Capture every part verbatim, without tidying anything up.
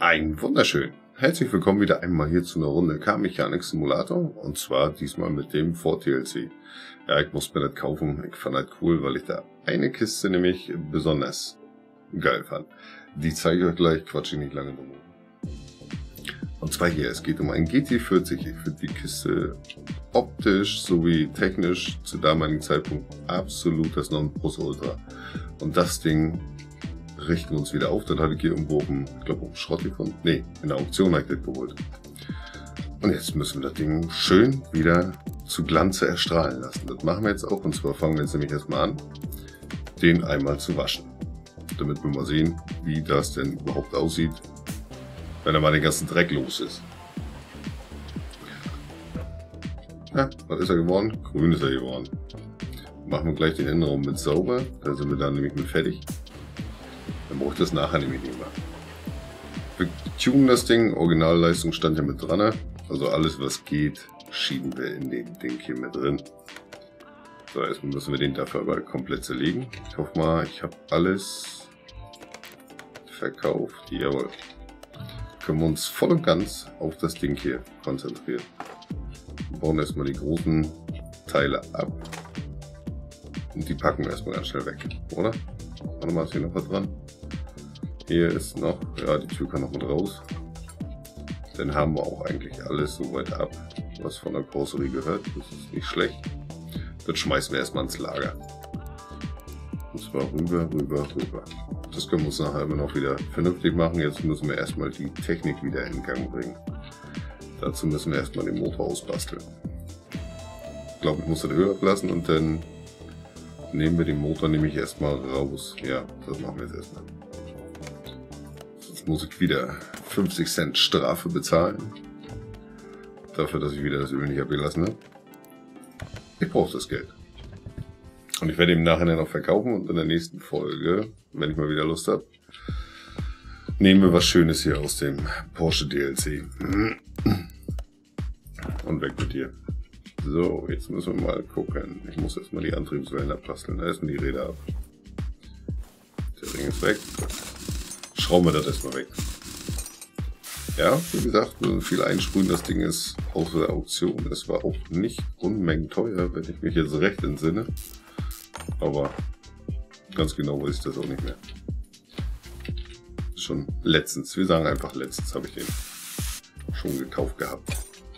Ein wunderschön. Herzlich willkommen wieder einmal hier zu einer Runde Car-Mechanik Simulator und zwar diesmal mit dem Ford D L C. Ja, ich muss mir das kaufen. Ich fand das cool, weil ich da eine Kiste nämlich besonders geil fand. Die zeige ich euch gleich, quatsche ich nicht lange drum. Und zwar hier, es geht um einen G T vierzig. Ich finde die Kiste optisch sowie technisch zu damaligen Zeitpunkt absolut das Nonplusultra. Und das Ding richten wir uns wieder auf. Dann hatte ich hier irgendwo auf dem, ich glaube auf dem Schrott gefunden. Ne, in der Auktion habe ich das geholt. Und jetzt müssen wir das Ding schön wieder zu Glanze erstrahlen lassen. Das machen wir jetzt auch. Und zwar fangen wir jetzt nämlich erstmal an, den einmal zu waschen. Damit wir mal sehen, wie das denn überhaupt aussieht, wenn er mal den ganzen Dreck los ist. Ja, was ist er geworden? Grün ist er geworden. Machen wir gleich den Innenraum mit sauber. Da sind wir dann nämlich mit fertig. Dann brauche ich das nachher nämlich nicht mehr. Wir tunen das Ding. Originalleistung stand ja mit dran. Also alles was geht, schieben wir in den Ding hier mit drin. So, erstmal müssen wir den dafür aber komplett zerlegen. Ich hoffe mal, ich habe alles verkauft. Jawohl. Können wir uns voll und ganz auf das Ding hier konzentrieren. Wir bauen erstmal die großen Teile ab. Und die packen wir erstmal ganz schnell weg, oder? Warte mal, ist hier noch was dran? Hier ist noch, ja, die Tür kann noch mit raus. Dann haben wir auch eigentlich alles soweit ab, was von der Karosserie gehört. Das ist nicht schlecht. Das schmeißen wir erstmal ins Lager. Und zwar rüber, rüber, rüber. Das können wir uns nachher immer noch wieder vernünftig machen. Jetzt müssen wir erstmal die Technik wieder in Gang bringen. Dazu müssen wir erstmal den Motor ausbasteln. Ich glaube, ich muss das höher lassen und dann nehmen wir den Motor nämlich erstmal raus. Ja, das machen wir jetzt erstmal. Jetzt muss ich wieder fünfzig Cent Strafe bezahlen. Dafür, dass ich wieder das Öl nicht abgelassen habe. Ich brauche das Geld. Und ich werde im Nachhinein noch verkaufen und in der nächsten Folge, wenn ich mal wieder Lust habe, nehmen wir was Schönes hier aus dem Porsche D L C. Und weg mit dir. So, jetzt müssen wir mal gucken. Ich muss erstmal die Antriebswellen abbasteln. Da erstmal die Räder ab. Der Ring ist weg. Schrauben wir das erstmal weg. Ja, wie gesagt, viel einsprühen. Das Ding ist aus der Auktion. Es war auch nicht Unmengen teuer, wenn ich mich jetzt recht entsinne. Aber ganz genau weiß ich das auch nicht mehr. Schon letztens, wir sagen einfach letztens, habe ich den schon gekauft gehabt.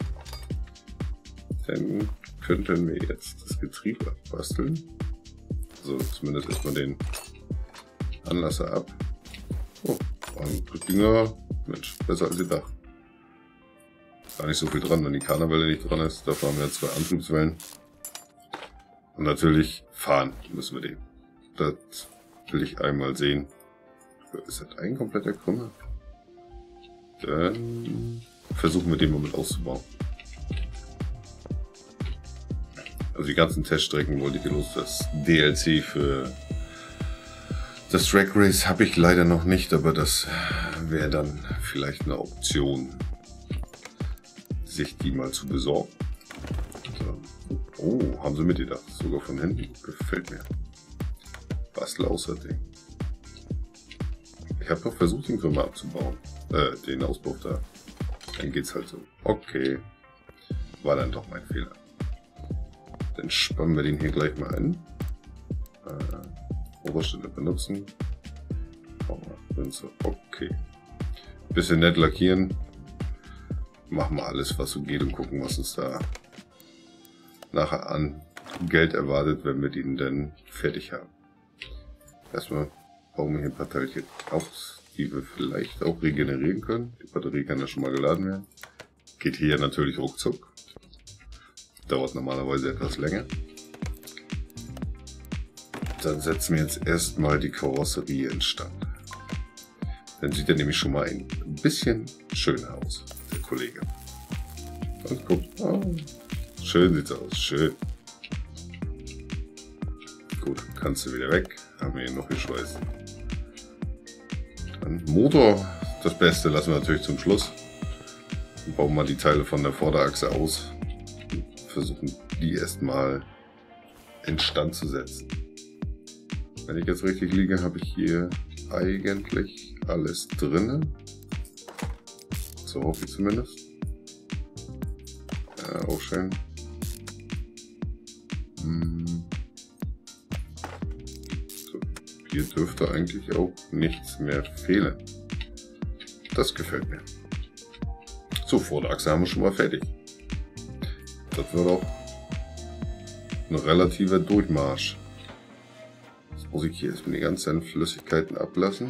Dann könnten wir jetzt das Getriebe abbasteln. So, zumindest erstmal den Anlasser ab. Oh, und das ging ja, Mensch, besser als gedacht. Gar nicht so viel dran, wenn die Karnawelle nicht dran ist. Dafür haben wir zwei Antriebswellen. Und natürlich fahren müssen wir den. Das will ich einmal sehen. Ist das ein kompletter Krümmer? Dann versuchen wir den mal mit auszubauen. Also die ganzen Teststrecken wollte ich hier los. Das D L C für das Drag Race habe ich leider noch nicht, aber das wäre dann vielleicht eine Option, sich die mal zu besorgen. So. Oh, haben sie mitgedacht. Sogar von hinten. Gefällt mir. Bastel außer Ding. Ich habe doch versucht, den Krümmer abzubauen. Äh, den Auspuff da. Dann geht's halt so. Okay. War dann doch mein Fehler. Dann spannen wir den hier gleich mal ein. Äh, Oberstelle benutzen. Okay. Bisschen nett lackieren. Machen wir alles, was so geht und gucken, was uns da nachher an Geld erwartet, wenn wir den dann fertig haben. Erstmal bauen wir hier ein paar Teilchen aus, die wir vielleicht auch regenerieren können. Die Batterie kann ja schon mal geladen werden. Geht hier natürlich ruckzuck. Dauert normalerweise etwas länger. Dann setzen wir jetzt erstmal die Karosserie in Stand. Dann sieht er nämlich schon mal ein bisschen schöner aus, der Kollege. Und guck, oh, schön sieht's aus, schön. Gut, kannst du wieder weg. Haben wir hier noch geschweißt. Dann Motor, das Beste lassen wir natürlich zum Schluss. Dann bauen wir die Teile von der Vorderachse aus. Versuchen die erstmal in Stand zu setzen. Wenn ich jetzt richtig liege, habe ich hier eigentlich alles drin. so hoffe ich zumindest. Ja, auch schön. Hm. So, hier dürfte eigentlich auch nichts mehr fehlen. Das gefällt mir. So, Vorderachse haben wir schon mal fertig. Das wird auch ein relativer Durchmarsch. Jetzt muss ich hier erstmal die ganzen Flüssigkeiten ablassen.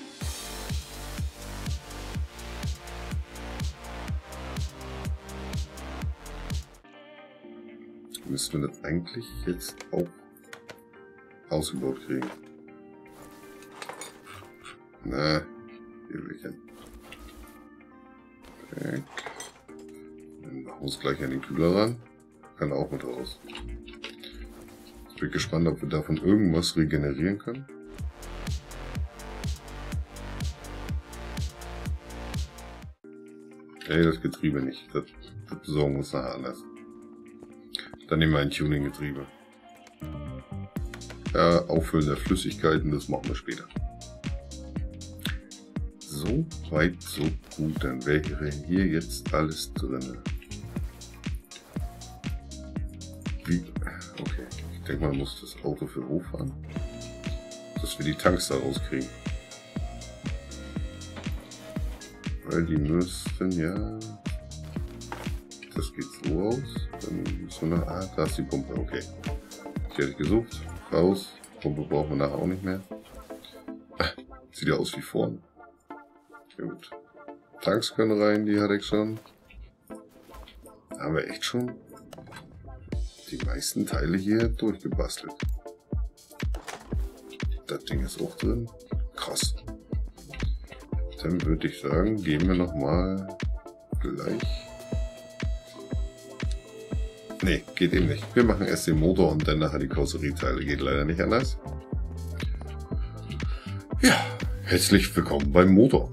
Müssen wir das eigentlich jetzt auch ausgebaut kriegen. Na, hier will ich hin. Weg. Dann machen wir uns gleich an den Kühler ran. Kann auch mit raus. Ich bin gespannt, ob wir davon irgendwas regenerieren können. Ey, das Getriebe nicht. Das, das besorgen wir uns nachher anders. Dann nehmen wir ein Tuning-Getriebe. Ja, Auffüllen der Flüssigkeiten, das machen wir später. So weit, so gut. Dann wäre hier jetzt alles drin. Wie? Okay. Ich denke mal, man muss das Auto für hochfahren. Dass wir die Tanks da rauskriegen. Weil die müssten ja... Das geht so aus. Dann müssen wir nach... Ah, da ist die Pumpe. Okay. Die hätte ich gesucht. Raus. Pumpe brauchen wir nachher auch nicht mehr. Ah, sieht ja aus wie vorne. Gut. Tanks können rein, die hatte ich schon. Da haben wir echt schon die meisten Teile hier durchgebastelt. Das Ding ist auch drin. Krass. Dann würde ich sagen, gehen wir nochmal gleich. Ne, geht eben nicht. Wir machen erst den Motor und dann nachher die Karosserieteile. Geht leider nicht anders. Ja, herzlich willkommen beim Motor.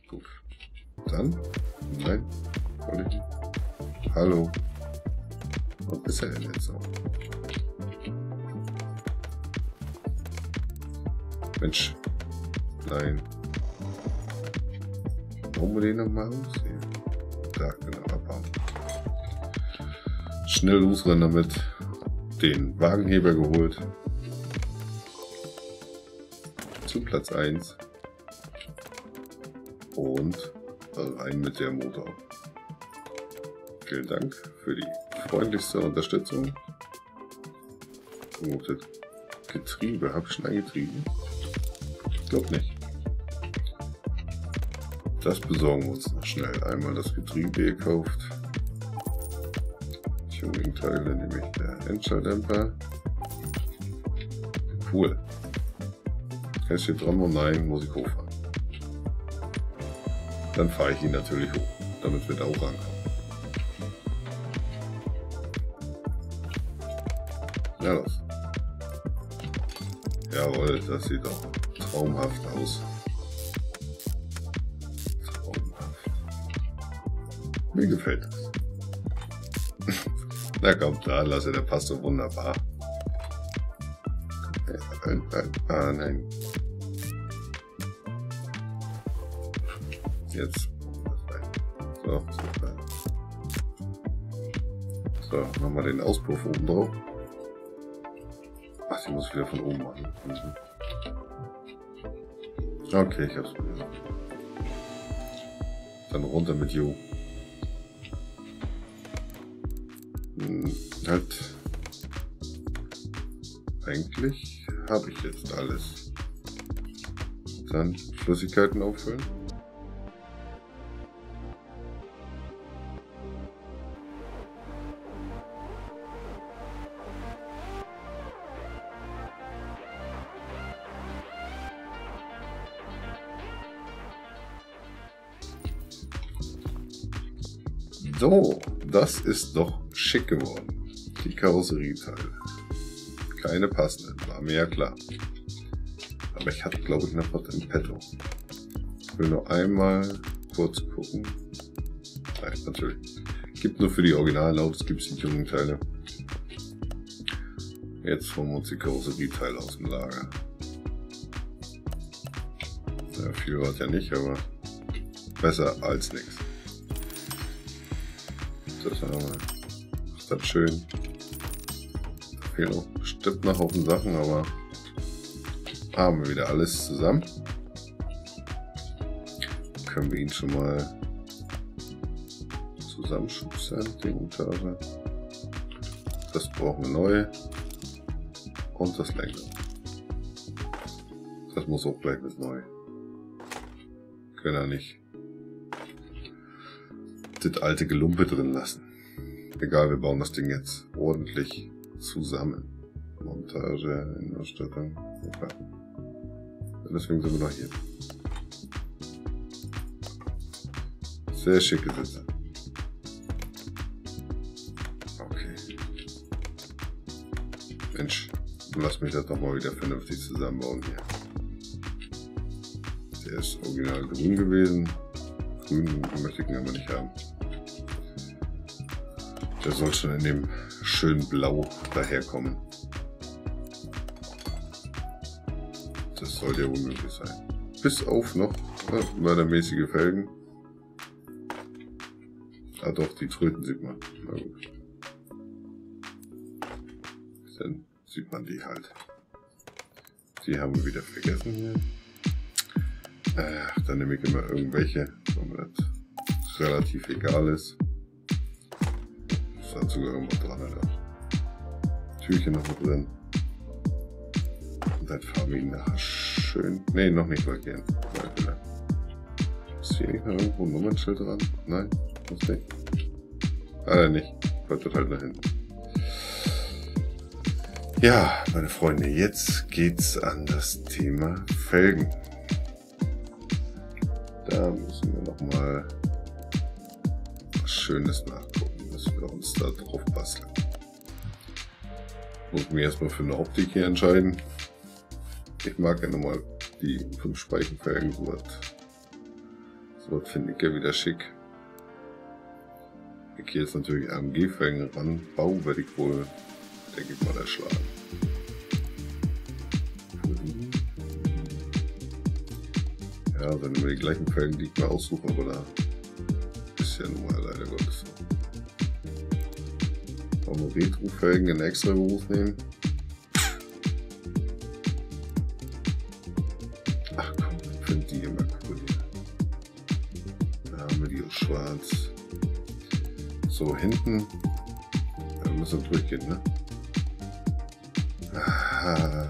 Gut. Dann? Nein. Wollte ich nicht. Hallo. Was ist er denn jetzt noch? Mensch. Nein. Warum wir den nochmal aussehen? Da, genau, abbauen. Schnell losrennen damit. Den Wagenheber geholt. Zu Platz eins. Und rein mit der Motor. Vielen Dank für die freundlichste Unterstützung. Und das Getriebe, habe ich schon ein Getriebe? Ich glaube nicht. Das besorgen wir uns noch schnell. Einmal das Getriebe gekauft. Tuning-Teile, nämlich der Endschalldämpfer. Cool. Kann ich hier dran? Oh nein, muss ich hochfahren. Dann fahre ich ihn natürlich hoch, damit wir da auch rankommen. Ja, los. Jawohl, das sieht doch traumhaft aus. Traumhaft. Mir gefällt das. Na komm, da lasse, der passt so wunderbar. Ah, nein. Jetzt. So, super. So, machen wir den Auspuff oben drauf. Ach, die muss wieder von oben machen. Okay, ich hab's probiert. Dann runter mit Jo. Hm, halt. Eigentlich habe ich jetzt alles. Dann Flüssigkeiten auffüllen. So, das ist doch schick geworden. Die Karosserieteile. Keine passenden, war mir ja klar. Aber ich hatte, glaube ich, noch was im Petto. Ich will nur einmal kurz gucken. Nein, natürlich. Gibt nur für die Originalautos, gibt es die Tuning-Teile. Jetzt holen wir uns die Karosserieteile aus dem Lager. Ja, viel war es ja nicht, aber besser als nichts. Das haben wir. Ist das schön. Da fehlen auch bestimmt noch Haufen Sachen, aber haben wir wieder alles zusammen. Können wir ihn schon mal zusammenschubsen, die Montage. Das brauchen wir neu. Und das Lenker. Das muss auch gleich mit neu. Können wir nicht das alte Gelumpe drin lassen. Egal, wir bauen das Ding jetzt ordentlich zusammen. Montage, Innenausstattung. Okay. Deswegen sind wir noch hier. Sehr schicke Sitze. Okay. Mensch, lass mich das doch mal wieder vernünftig zusammenbauen hier. Der ist original grün gewesen. Grün möchte ich ihn aber nicht haben. Der soll schon in dem schönen Blau daherkommen. Das sollte ja unmöglich sein. Bis auf noch äh, mördermäßige Felgen. Ah doch, die Tröten sieht man. Na gut. Dann sieht man die halt. Die haben wir wieder vergessen hier. Ach, dann nehme ich immer irgendwelche, wo mir das relativ egal ist. Das hat sogar irgendwo dran, Alter. Türchen noch mit drin. Und dann fahren wir ihn nachher schön. Ne, noch nicht lackieren. Ist hier nicht noch irgendwo ein Nummernschild dran? Nein, muss nicht. Ah, nicht. Bleibt das halt nach hinten. Ja, meine Freunde, jetzt geht's an das Thema Felgen. Da müssen wir noch mal was Schönes nachgucken, dass wir uns da drauf basteln. Muss mich erstmal für eine Optik hier entscheiden. Ich mag ja nochmal die fünf Speichenfelgen, wo das So, das finde ich ja wieder schick. Ich gehe jetzt natürlich A M G-Felgen ran. Bau werde ich wohl, denke ich mal, erschlagen. Ja, sind immer die gleichen Felgen, die ich mir aussuche, aber da ist ja nun mal leider Gottes so. Wollen wir Retro-Felgen in extra groß nehmen? Ach komm, ich finde die immer cool hier. Da haben wir die auch schwarz. So, hinten. Da müssen wir durchgehen, ne? Aha.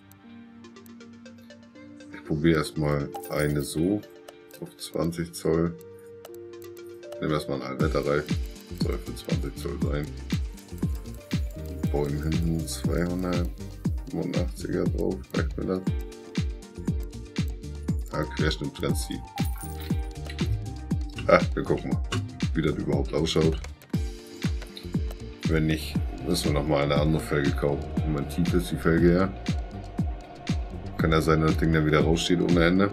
Ich probiere erstmal eine so auf zwanzig Zoll. Nehmen wir erstmal einen Allwetterreifen. Soll für zwanzig Zoll sein. Bäumen hinten zweihundertfünfundachtziger drauf. Reicht mir das? Ah, Querschnitt ganz tief. Ah, wir gucken mal, wie das überhaupt ausschaut. Wenn nicht, müssen wir nochmal eine andere Felge kaufen. Wie tief ist die Felge ja? Kann ja sein, dass das Ding dann wieder raussteht ohne Ende.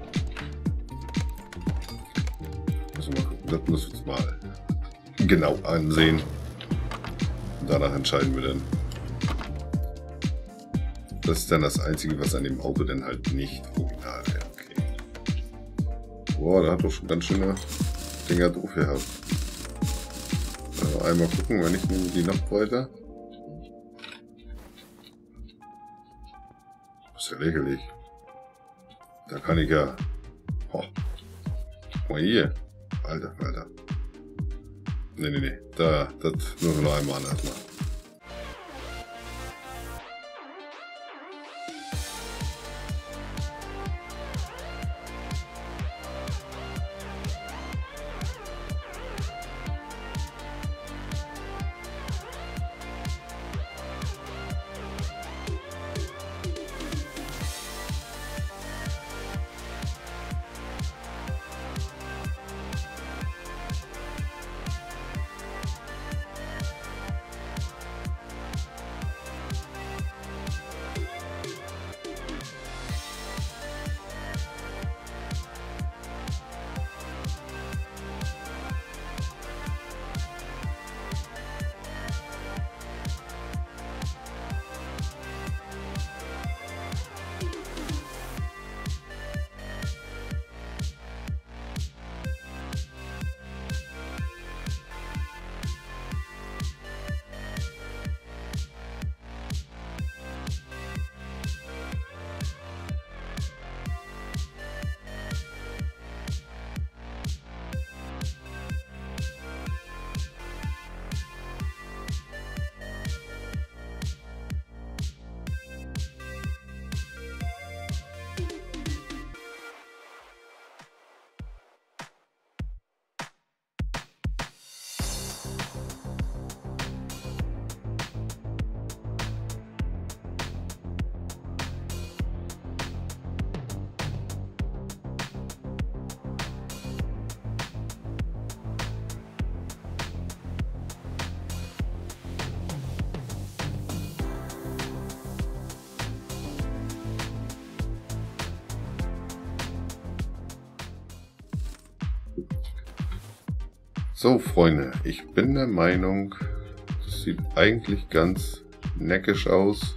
Müssen wir mal gucken, das müssen wir uns mal genau ansehen. Und danach entscheiden wir dann. Das ist dann das Einzige, was an dem Auto dann halt nicht original wäre. Okay. Boah, da hat doch schon ganz schöne Dinger drauf gehabt. Also einmal gucken, wenn ich nehme die noch weiter. Das ist ja lächerlich. Da kann ich ja. Oh. Guck mal hier. Alter, Alter. Ne, ne, ne. Da, das müssen wir noch einmal anders machen. So, Freunde, ich bin der Meinung, das sieht eigentlich ganz neckisch aus.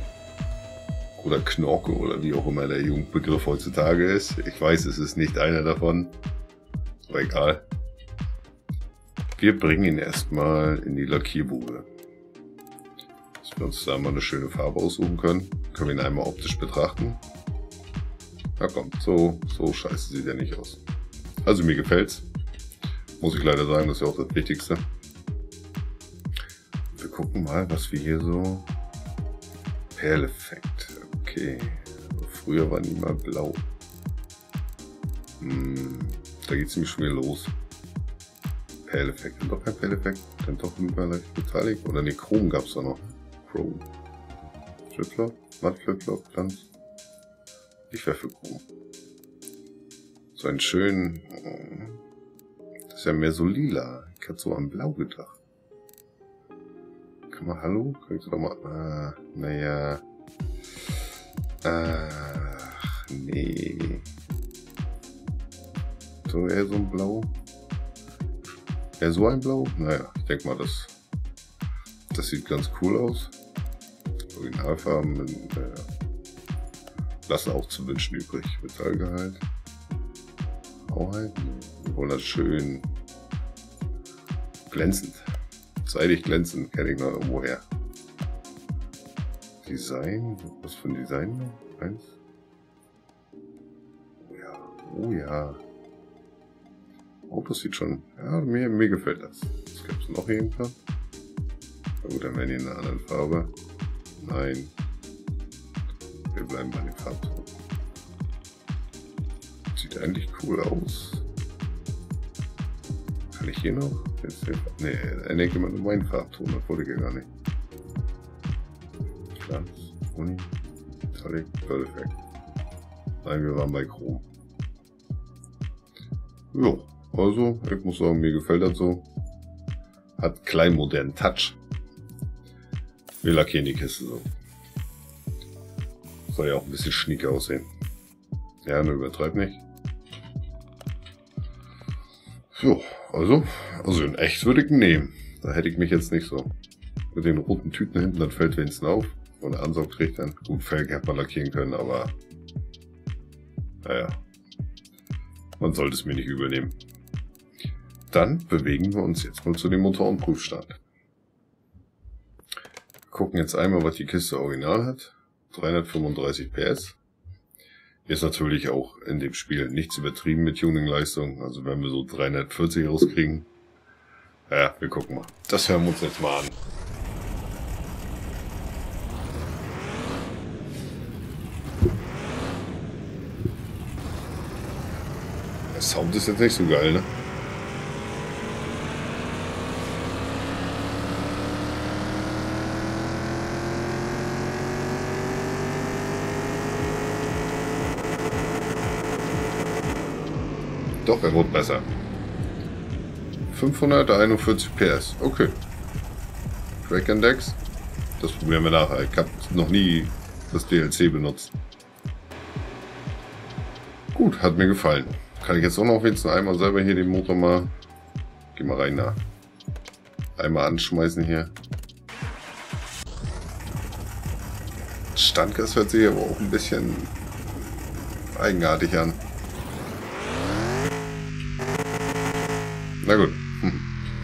Oder Knorke oder wie auch immer der Jugendbegriff heutzutage ist. Ich weiß, es ist nicht einer davon. Aber egal. Wir bringen ihn erstmal in die Lackierbude. Dass wir uns da mal eine schöne Farbe aussuchen können. Können wir ihn einmal optisch betrachten. Na komm, so, so scheiße sieht er nicht aus. Also mir gefällt's. Muss ich leider sagen, das ist ja auch das Wichtigste. Wir gucken mal, was wir hier so... Perleffekt. Okay. Früher waren die mal blau. Hm, da geht es nämlich schon wieder los. Perleffekt. Dann doch kein Perleffekt. Dann doch immer leicht Metallic. Oder ne, Chrom gab es da noch. Chrom. Flipflop. Matt Flipflop. Glanz. Ich wäre für Chrom. So einen schönen... Das ist ja mehr so lila. Ich hatte so an Blau gedacht. Kann man, hallo? Kannst du doch mal... Ah, naja... Ach, nee. So eher so ein Blau. Eher so ein Blau? Naja, ich denke mal, das, das sieht ganz cool aus. Originalfarben äh, lassen auch zu wünschen übrig. Metallgehalt. Rauheit. Wir wollen das schön glänzend. Seidig glänzend, kenne ich noch irgendwo her. Design, was für ein Design noch? Eins. Oh ja, oh ja. Oh, das sieht schon, ja, mir, mir gefällt das. Was gibt es noch irgendwann? Na gut, dann werden die in einer anderen Farbe. Nein. Wir bleiben bei den Farbton. Sieht eigentlich cool aus. Kann ich hier noch? Jetzt hier? Ne, er denkt immer nur meinen Farbton, das wollte ich ja gar nicht. Glanz, Uni, Metallic, Perfekt. Nein, wir waren bei Chrom. Jo, also, ich muss sagen, mir gefällt das so. Hat klein modernen Touch. Wir lackieren die Kiste so. Soll ja auch ein bisschen schnieke aussehen. Ja, nur übertreibt nicht. So, also, also in echt würde ich ihn nehmen. Da hätte ich mich jetzt nicht so mit den roten Tüten hinten, dann fällt wenigstens auf. Und der Ansaugtrichter. Gut, Felgen hätte man lackieren können, aber naja, man sollte es mir nicht übernehmen. Dann bewegen wir uns jetzt mal zu dem Motorenprüfstand. Wir gucken jetzt einmal, was die Kiste original hat. dreihundertfünfunddreißig P S. Ist natürlich auch in dem Spiel nichts übertrieben mit Tuningleistung. Also wenn wir so dreihundertvierzig rauskriegen. Ja, wir gucken mal. Das hören wir uns jetzt mal an. Der Sound ist jetzt nicht so geil, ne? Doch, er wird besser. fünfhunderteinundvierzig P S. Okay. Track Index. Das probieren wir nachher. Ich habe noch nie das D L C benutzt. Gut, hat mir gefallen. Kann ich jetzt auch noch wenigstens einmal selber hier den Motor mal... Geh mal rein nach. Einmal anschmeißen hier. Standgas hört sich aber auch ein bisschen eigenartig an. Na gut. Hm.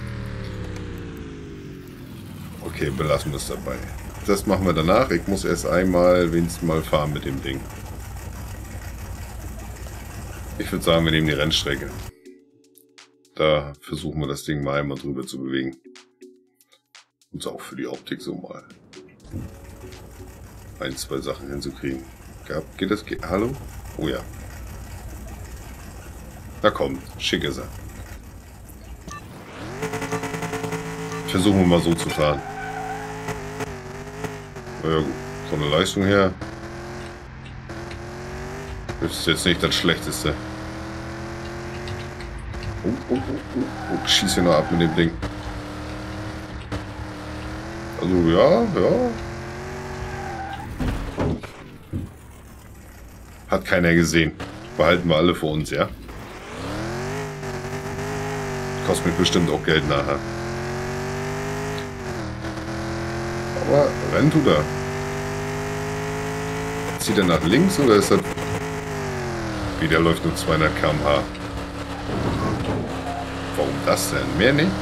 Okay, belassen wir es dabei. Das machen wir danach. Ich muss erst einmal wenigstens mal fahren mit dem Ding. Ich würde sagen, wir nehmen die Rennstrecke. Da versuchen wir das Ding mal einmal drüber zu bewegen. Und auch für die Optik so mal ein, zwei Sachen hinzukriegen. Geht das? Geht, hallo? Oh ja. Na komm, schick ist er. Versuchen wir mal so zu fahren. Ja gut, von der Leistung her ist jetzt nicht das Schlechteste. Oh, oh, oh, oh, oh, ich schieße hier noch ab mit dem Ding. Also ja, ja. Hat keiner gesehen. Behalten wir alle für uns, ja? Kostet mich bestimmt auch Geld nachher. Aber rennt tut er. Zieht er nach links oder ist das... Wie, der läuft nur zweihundert Kilometer pro Stunde. Warum das denn? Mehr nicht?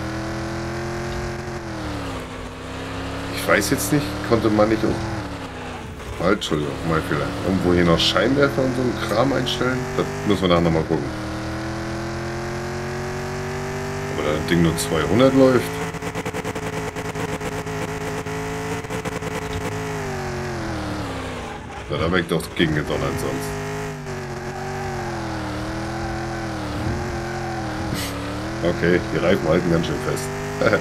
Ich weiß jetzt nicht, konnte man nicht... Oh, halt, Entschuldigung, mein Fehler. Irgendwo hier noch Scheinwerfer und so einen Kram einstellen? Das müssen wir nachher nochmal gucken. Aber da das Ding nur zweihundert läuft... Ja, da wäre ich doch gegen gedonnert sonst. Okay, die Reifen halten ganz schön fest.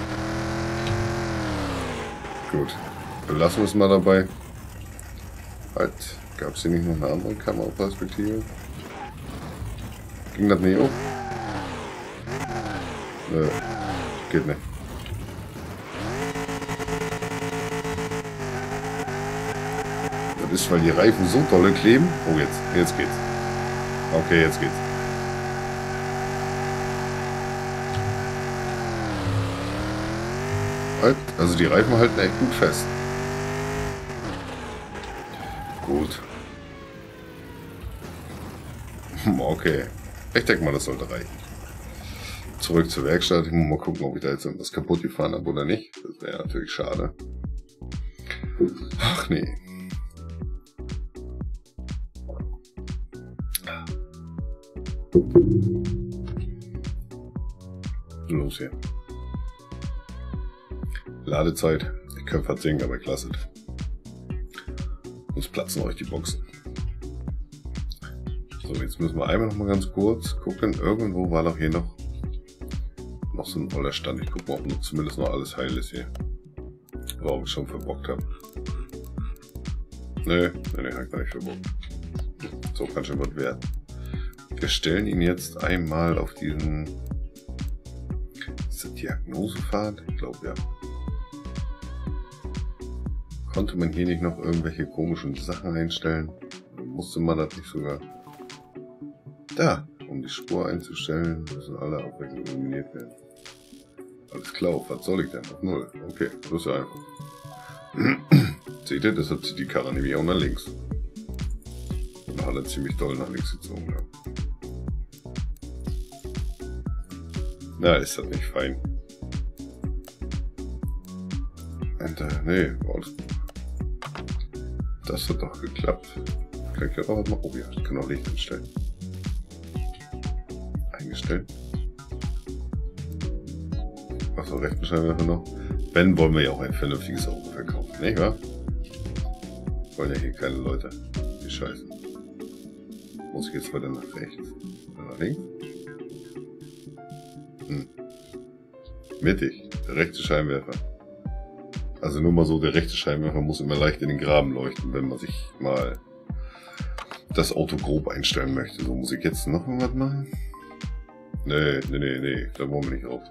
Gut, belassen wir es mal dabei. Halt, gab es hier nicht noch eine andere Kameraperspektive? Ging das nicht hoch? Nö, geht nicht. Das ist, weil die Reifen so dolle kleben. Oh, jetzt, jetzt geht's. Okay, jetzt geht's. Also die Reifen halten echt gut fest. Gut. Okay. Ich denke mal, das sollte reichen. Zurück zur Werkstatt. Ich muss mal gucken, ob ich da jetzt irgendwas kaputt gefahren habe oder nicht. Das wäre natürlich schade. Ach nee. Los hier. Ladezeit. Die Köpfe hat sinken, aber klasse. Uns platzen euch die Boxen. So, jetzt müssen wir einmal noch mal ganz kurz gucken. Irgendwo war doch hier noch noch so ein voller Stand. Ich gucke mal, ob noch zumindest noch alles heil ist hier. Oder ob ich schon verbockt habe. Nö, nee, nee, hat gar nicht verbockt. So kann schon was werden. Wir stellen ihn jetzt einmal auf diesen... Ist das Diagnosefahrt? Ich glaube ja. Konnte man hier nicht noch irgendwelche komischen Sachen einstellen? Musste man das nicht sogar? Da, um die Spur einzustellen, müssen alle abwechselnd eliminiert werden. Alles klar, auf was soll ich denn? Auf null. Okay, das ist ja einfach. Seht ihr, deshalb zieht die Karre nämlich auch nach links. Und hat er ziemlich doll nach links gezogen. Ja. Na, ist das nicht fein. Und, äh, nee, war alles gut. Das hat doch geklappt. Kann ich ja auch mal. Oh ja, ich kann auch Licht einstellen. Eingestellt. Achso, rechten Scheinwerfer noch. Wenn, wollen wir ja auch ein vernünftiges Auto verkaufen, nicht wahr? Wollen ja hier keine Leute. Die Scheiße. Muss ich jetzt weiter nach rechts? Oder nach links? Hm. Mittig. Der rechte Scheinwerfer. Also nur mal so, der rechte Scheinwerfer muss immer leicht in den Graben leuchten, wenn man sich mal das Auto grob einstellen möchte. So, muss ich jetzt noch was machen? Nee, nee, nee, nee, da wollen wir nicht raus.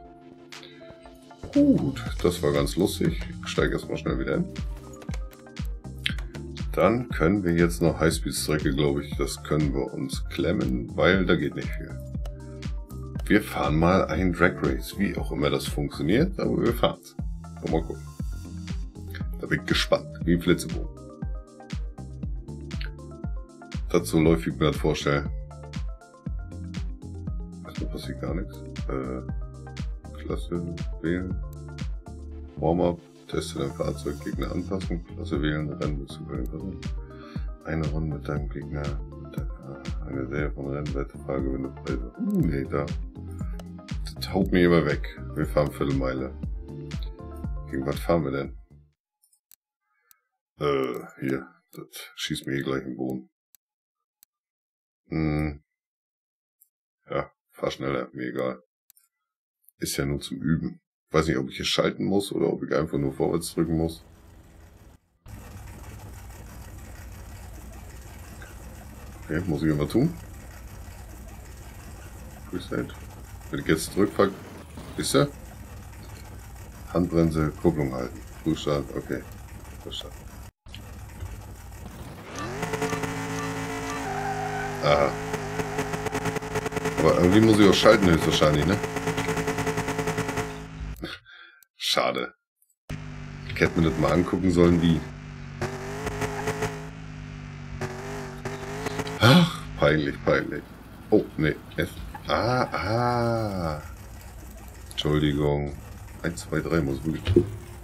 Gut, das war ganz lustig. Ich steige erstmal schnell wieder hin. Dann können wir jetzt noch Highspeed-Strecke, glaube ich, das können wir uns klemmen, weil da geht nicht viel. Wir fahren mal ein Drag Race, wie auch immer das funktioniert, aber wir fahren's. Mal gucken. Da bin ich gespannt, wie ein Flitzebogen. Dazu läuft, wie ich mir das vorstelle. Erstmal passiert gar nichts. Äh, Klasse wählen. Warm-up. Teste dein Fahrzeug. Gegner Anpassung. Klasse wählen. Rennen zu wählen. Eine Runde mit deinem Gegner. Mit deiner, eine Serie von Rennwerte. Fahrgewinne. Uh, nee, da. Das haut mir immer weg. Wir fahren Viertelmeile. Gegen was fahren wir denn? Äh, hier. Das schießt mir hier gleich im Boden. Hm. Ja, fahr schneller. Mir egal. Ist ja nur zum Üben. Weiß nicht, ob ich hier schalten muss oder ob ich einfach nur vorwärts drücken muss. Okay, muss ich immer tun. Preset. Wenn ich jetzt zurückfahre, ist er? Handbremse, Kupplung halten. Frühstart, okay. Frühstart. Aha. Aber irgendwie muss ich auch schalten höchstwahrscheinlich, ne? Schade. Ich hätte mir das mal angucken sollen, wie. Ach, peinlich, peinlich. Oh, nee. F. Ah, ah. Entschuldigung. eins, zwei, drei muss wirklich.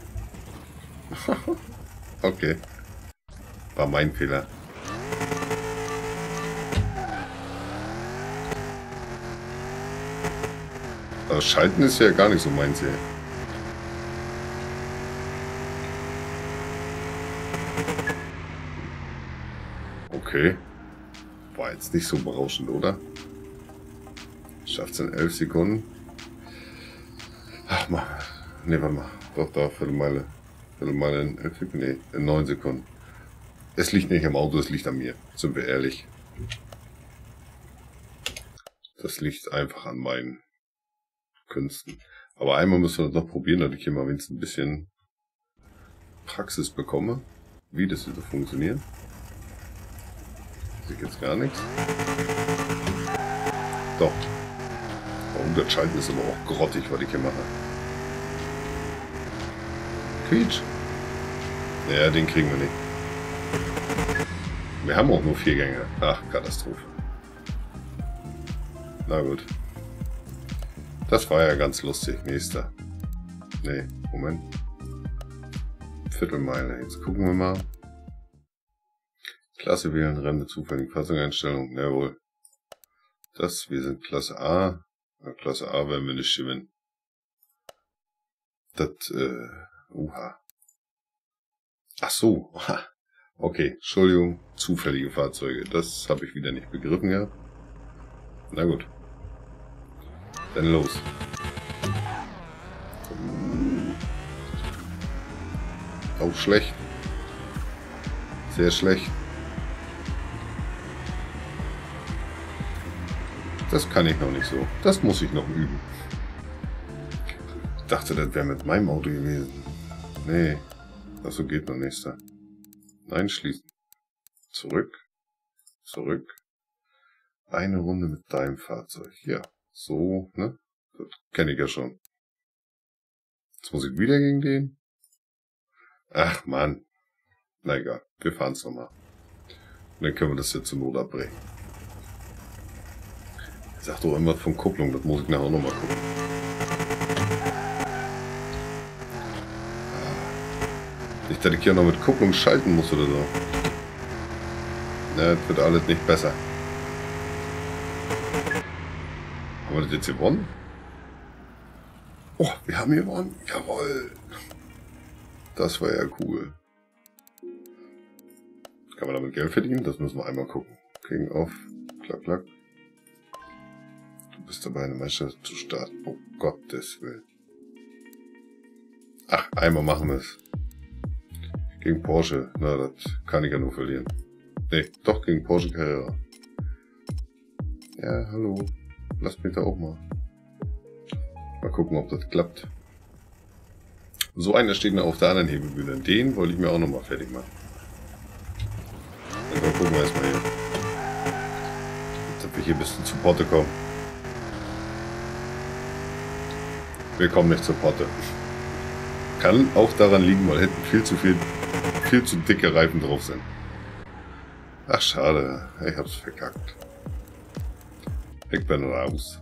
Okay. War mein Fehler. Aber Schalten ist ja gar nicht so meins hier. Okay. War jetzt nicht so berauschend, oder? Schafft's in elf Sekunden. Ach mal. Ne, warte mal. Doch, da, Viertelmeile. Viertelmeile in elf Sekunden. Nee, in neun Sekunden. Es liegt nicht am Auto, es liegt an mir. Sind wir ehrlich. Das liegt einfach an meinen Künsten. Aber einmal müssen wir das noch probieren, dass ich hier mal wenigstens ein bisschen Praxis bekomme, wie das hier so funktioniert. Sehe ich jetzt gar nichts. Doch. Oh, das Schalten ist aber auch grottig, was ich hier mache. Quietsch. Ja, den kriegen wir nicht. Wir haben auch nur vier Gänge. Ach, Katastrophe. Na gut. Das war ja ganz lustig. Nächster. Nee, Moment. Viertelmeile. Jetzt gucken wir mal. Klasse wählen, Rennen, zufällige Fassungseinstellung. Jawohl. Das, wir sind Klasse A. Na, Klasse A werden wir nicht gewinnen. Das, äh, uha. Ach so. Okay, Entschuldigung. Zufällige Fahrzeuge. Das habe ich wieder nicht begriffen gehabt. Na gut. Dann los. Auch schlecht. Sehr schlecht. Das kann ich noch nicht so. Das muss ich noch üben. Ich dachte, das wäre mit meinem Auto gewesen. Nee. Achso, geht noch nächster. Nein, schließen. Zurück. Zurück. Eine Runde mit deinem Fahrzeug. Ja. So, ne? Das kenne ich ja schon. Jetzt muss ich wieder gegen den. Ach, Mann. Na egal. Wir fahren es nochmal. Und dann können wir das jetzt zur Not abbrechen. Ich sag doch irgendwas von Kupplung. Das muss ich nachher nochmal gucken. Nicht, dass ich hier noch mit Kupplung schalten muss oder so. Na, das wird alles nicht besser. Haben wir das jetzt gewonnen? Oh, wir haben gewonnen. Jawohl. Das war ja cool. Kann man damit Geld verdienen? Das müssen wir einmal gucken. King auf. Klack, klack. Du bist dabei, eine Meisterschaft zu starten. Oh Gottes Willen. Ach, einmal machen wir es. Gegen Porsche. Na, das kann ich ja nur verlieren. Nee, doch gegen Porsche Carrera. Ja, hallo. Lasst mich da auch mal. Mal gucken, ob das klappt. So einer steht noch auf der anderen Hebebühne. Den wollte ich mir auch nochmal fertig machen. Dann gucken wir erstmal hier. Ob wir hier bis zu Porte kommen. Wir kommen nicht zur Porte. Kann auch daran liegen, weil hinten viel zu viel, viel zu dicke Reifen drauf sind. Ach, schade. Ich hab's verkackt. Ich bin raus.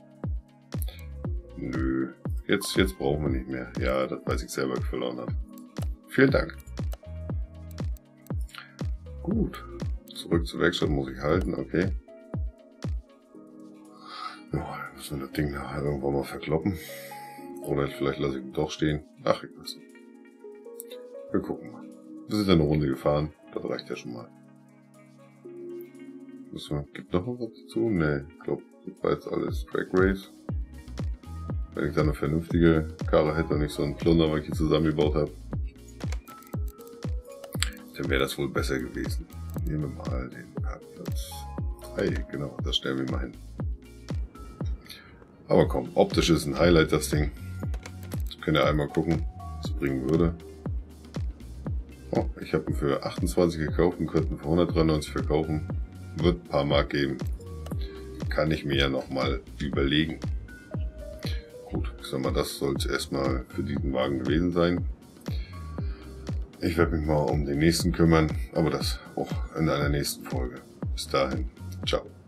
Nö. Jetzt, jetzt brauchen wir nicht mehr. Ja, das weiß ich selber verloren habe. Vielen Dank. Gut. Zurück zur Werkstatt muss ich halten, okay. Ja, müssen wir das Ding nachher irgendwann mal verkloppen. Oder vielleicht lasse ich ihn doch stehen. Ach, ich weiß nicht. Wir gucken mal. Wir sind eine Runde gefahren. Das reicht ja schon mal. Gibt noch was dazu? Ne, ich glaube, das war jetzt alles Track Race. Wenn ich da eine vernünftige Karre hätte und nicht so einen Plunder, weil ich hier zusammengebaut habe, dann wäre das wohl besser gewesen. Nehmen wir mal den Parkplatz drei, genau, das stellen wir mal hin. Aber komm, optisch ist ein Highlight das Ding. Das könnt ihr einmal gucken, was es bringen würde. Oh, ich habe ihn für achtundzwanzig gekauft und könnte ihn für hundertdreiundneunzig verkaufen. Wird ein paar Mark geben. Kann ich mir ja nochmal überlegen. Gut, ich sag mal, das soll es erstmal für diesen Wagen gewesen sein. Ich werde mich mal um den nächsten kümmern, aber das auch in einer nächsten Folge. Bis dahin, ciao.